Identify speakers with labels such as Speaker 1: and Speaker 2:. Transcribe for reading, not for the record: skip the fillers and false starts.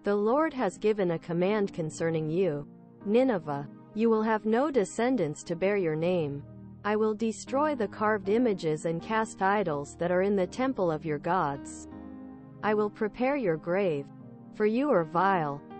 Speaker 1: The Lord has given a command concerning you, Nineveh. You will have no descendants to bear your name. I will destroy the carved images and cast idols that are in the temple of your gods. I will prepare your grave, for you are vile.